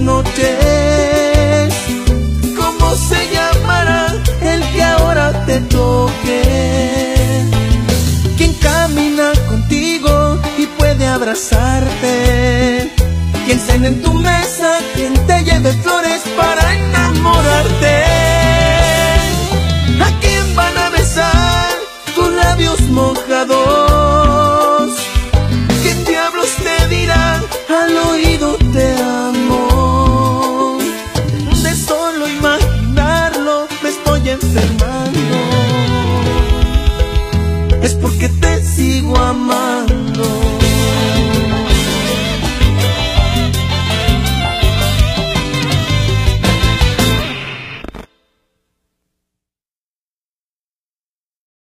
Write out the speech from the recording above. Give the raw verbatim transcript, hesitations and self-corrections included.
noches. ¿Cómo se llamará el que ahora te toque? ¿Quién camina contigo y puede abrazarte? ¿Quién cena en tu mesa? ¿Quién te lleve flores para enamorarte? ¿A quién van a besar tus labios mojados? ¿Quién diablos te dirá al oído te amo? De solo imaginarlo me estoy enfermando. Es porque te sigo amando.